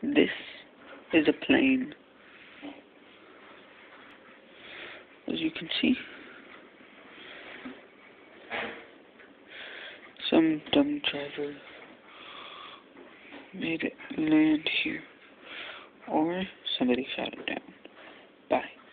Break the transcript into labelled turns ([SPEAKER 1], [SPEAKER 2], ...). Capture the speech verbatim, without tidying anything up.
[SPEAKER 1] This is a plane. As you can see, some dumb driver made it land here, or somebody shot it down. Bye.